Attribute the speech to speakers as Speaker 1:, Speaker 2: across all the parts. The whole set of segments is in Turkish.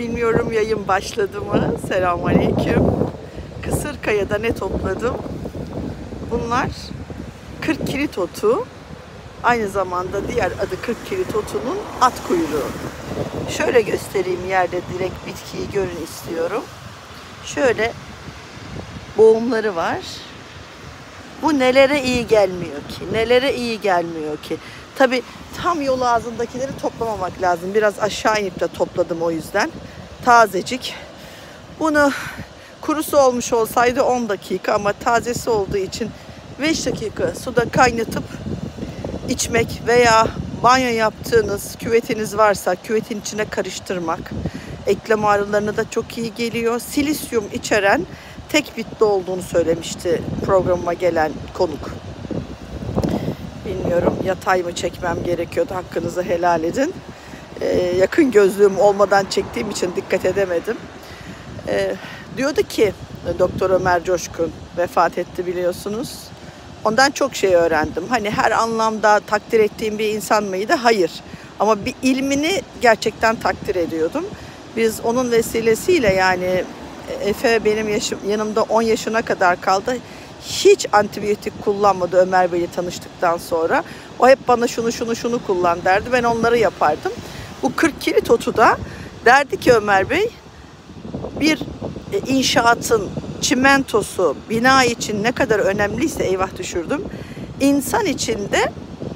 Speaker 1: Bilmiyorum yayın başladı mı? Selamünaleyküm. Kısırkaya'da ne topladım? Bunlar 40 kilit otu. Aynı zamanda diğer adı 40 kilit otunun at kuyruğu. Şöyle göstereyim, yerde direkt bitkiyi görün istiyorum. Şöyle boğumları var. Bu nelere iyi gelmiyor ki? Nelere iyi gelmiyor ki? Tabii tam yol ağzındakileri toplamamak lazım. Biraz aşağı inip de topladım o yüzden. Tazecik. Bunu kurusu olmuş olsaydı 10 dakika ama tazesi olduğu için 5 dakika suda kaynatıp içmek veya banyo yaptığınız küvetiniz varsa küvetin içine karıştırmak. Eklem ağrılarına da çok iyi geliyor. Silisyum içeren tek bitli olduğunu söylemişti programıma gelen konuk. Bilmiyorum, yatay mı çekmem gerekiyordu, hakkınızı helal edin. Yakın gözlüğüm olmadan çektiğim için dikkat edemedim. Diyordu ki Doktor Ömer Coşkun vefat etti biliyorsunuz. Ondan çok şey öğrendim. Hani her anlamda takdir ettiğim bir insan mıydı? Hayır. Ama bir ilmini gerçekten takdir ediyordum. Biz onun vesilesiyle, yani Efe benim yanımda 10 yaşına kadar kaldı. Hiç antibiyotik kullanmadı Ömer Bey'le tanıştıktan sonra. O hep bana şunu kullan derdi. Ben onları yapardım. Bu 40 kilit otu da derdi ki Ömer Bey, bir inşaatın çimentosu bina için ne kadar önemliyse, eyvah düşürdüm, İnsan için de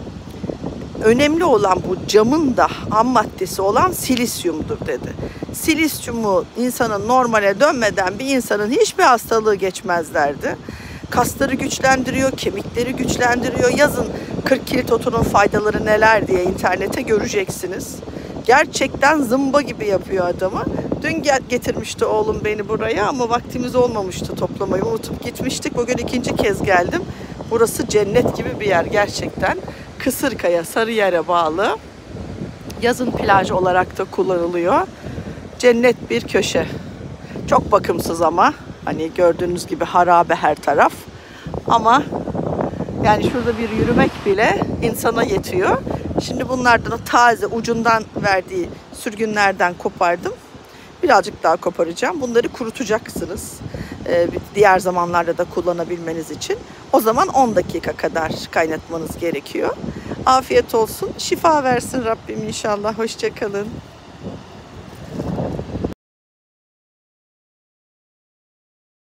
Speaker 1: önemli olan bu camın da ham maddesi olan silisyumdur dedi. Silisyumu insanın normale dönmeden bir insanın hiçbir hastalığı geçmez derdi. Kasları güçlendiriyor, kemikleri güçlendiriyor. Yazın 40 kilit otunun faydaları neler diye internete göreceksiniz. Gerçekten zımba gibi yapıyor adamı. Dün getirmişti oğlum beni buraya ama vaktimiz olmamıştı, toplamayı unutup gitmiştik. Bugün ikinci kez geldim. Burası cennet gibi bir yer gerçekten. Kısırkaya, Sarıyer'e bağlı. Yazın plaj olarak da kullanılıyor. Cennet bir köşe. Çok bakımsız ama. Hani gördüğünüz gibi harabe her taraf. Ama yani şurada bir yürümek bile insana yetiyor. Şimdi bunlardan da taze ucundan verdiği sürgünlerden kopardım. Birazcık daha koparacağım. Bunları kurutacaksınız. Diğer zamanlarda da kullanabilmeniz için. O zaman 10 dakika kadar kaynatmanız gerekiyor. Afiyet olsun. Şifa versin Rabbim inşallah. Hoşça kalın.